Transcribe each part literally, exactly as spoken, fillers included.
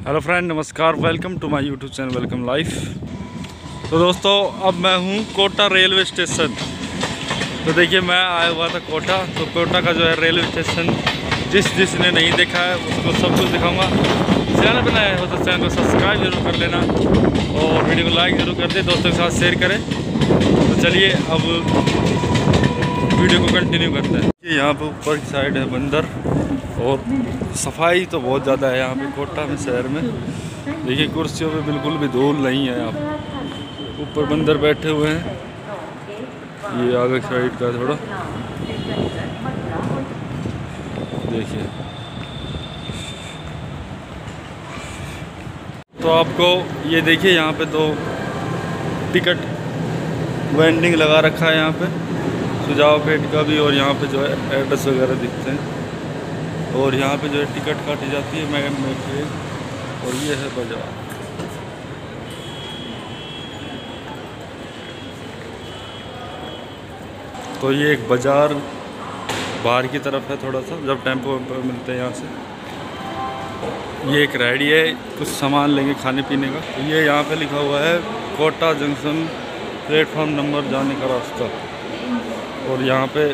Hello friend, नमस्कार। Welcome to my YouTube channel welcome life. तो दोस्तों, अब मैं हूँ कोटा रेलवे स्टेशन। तो देखिए, मैं आया हुआ था कोटा। तो कोटा का जो है रेलवे स्टेशन, जिस जिसने नहीं देखा है उसको सब कुछ दिखाऊंगा। चैनल बनाया हो तो चैनल को सब्सक्राइब जरूर कर लेना और वीडियो को लाइक ज़रूर कर दे, दोस्तों के साथ शेयर करें। तो चलिए अब वीडियो को कंटिन्यू करते हैं। यहाँ पर ऊपर की साइड है बंदर और सफाई तो बहुत ज़्यादा है यहाँ पे कोटा में, शहर में। देखिए, कुर्सियों पे बिल्कुल भी धूल नहीं है। यहाँ पे ऊपर बंदर बैठे हुए हैं। ये आगे साइड का थोड़ा देखिए। तो आपको ये देखिए, यहाँ पे दो टिकट वेंडिंग लगा रखा है यहाँ पे, सुझाव पेट का भी, और यहाँ पे जो है एड्रेस वगैरह दिखते हैं। और यहाँ पे जो है टिकट काटी जाती है मैगन में ट्रेन। और ये है बाजार। तो ये एक बाज़ार बाहर की तरफ है थोड़ा सा, जब टेम्पो वेम्पो मिलते हैं यहाँ से। ये एक रेहड़ी है, कुछ सामान लेंगे खाने पीने का। तो ये यहाँ पे लिखा हुआ है कोटा जंक्शन प्लेटफॉर्म नंबर जाने का रास्ता। और यहाँ पे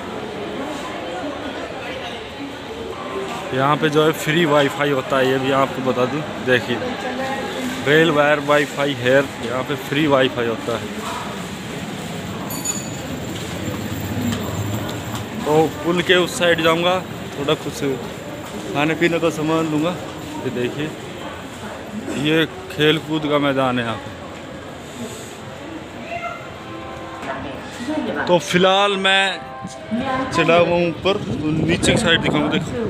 यहाँ पे जो है फ्री वाईफाई होता है, ये भी आपको बता दूं। देखिए, रेल वायर वाईफाई हेयर, यहाँ पे फ्री वाईफाई होता है। तो पुल के उस साइड जाऊंगा, थोड़ा कुछ खाने पीने का सामान लूँगा। ये देखिए, ये खेल कूद का मैदान है यहाँ पे। तो फिलहाल मैं चढ़ा हुआ हूँ ऊपर, तो नीचे की साइड दिखाऊँ। देखो,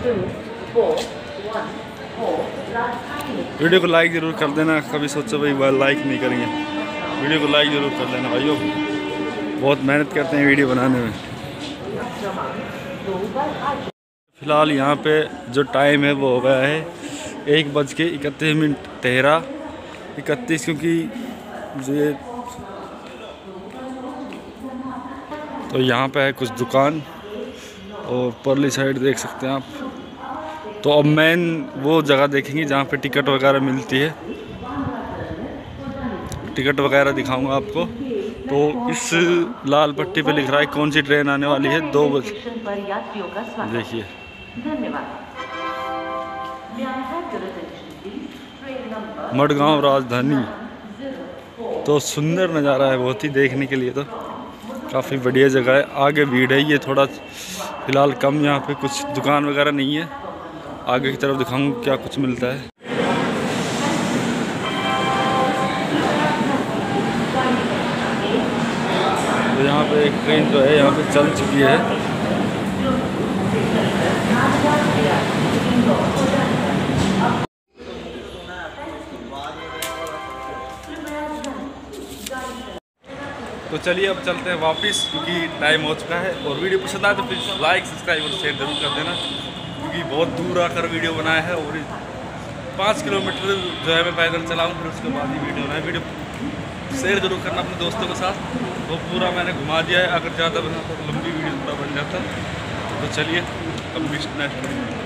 वीडियो को लाइक ज़रूर कर देना। कभी सोचो भाई लाइक नहीं करेंगे, वीडियो को लाइक ज़रूर कर देना भाइयों। बहुत मेहनत करते हैं वीडियो बनाने में। फ़िलहाल यहाँ पे जो टाइम है वो हो गया है एक बज के इकतीस मिनट तेरह इकतीस क्योंकि ये तो यहाँ पे है कुछ दुकान, और परली साइड देख सकते हैं आप। तो अब मेन वो जगह देखेंगे जहाँ पे टिकट वगैरह मिलती है। टिकट वगैरह दिखाऊंगा आपको। तो इस लाल पट्टी पे लिख रहा है कौन सी ट्रेन आने वाली है, दो बजे। देखिए, मडगांव राजधानी। तो सुंदर नज़ारा है बहुत ही देखने के लिए, तो काफ़ी बढ़िया जगह है। आगे भीड़ है, ये थोड़ा फ़िलहाल कम, यहाँ पे कुछ दुकान वगैरह नहीं है। आगे की तरफ दिखाऊंगा क्या कुछ मिलता है। तो यहाँ पे एक ट्रेन जो है यहाँ पे चल चुकी है। तो चलिए अब चलते हैं वापस, क्योंकि टाइम हो चुका है। और वीडियो पसंद आए तो प्लीज़ लाइक सब्सक्राइब और शेयर जरूर कर देना, क्योंकि बहुत दूर आकर वीडियो बनाया है। और पाँच किलोमीटर जो है मैं पैदल चलाऊँ, फिर उसके बाद ही वीडियो बनाया। वीडियो शेयर जरूर करना अपने दोस्तों के साथ। वो पूरा मैंने घुमा दिया है। अगर ज़्यादा बनाता तो लंबी वीडियो पूरा बन जाता। तो चलिए अब नेक्स्ट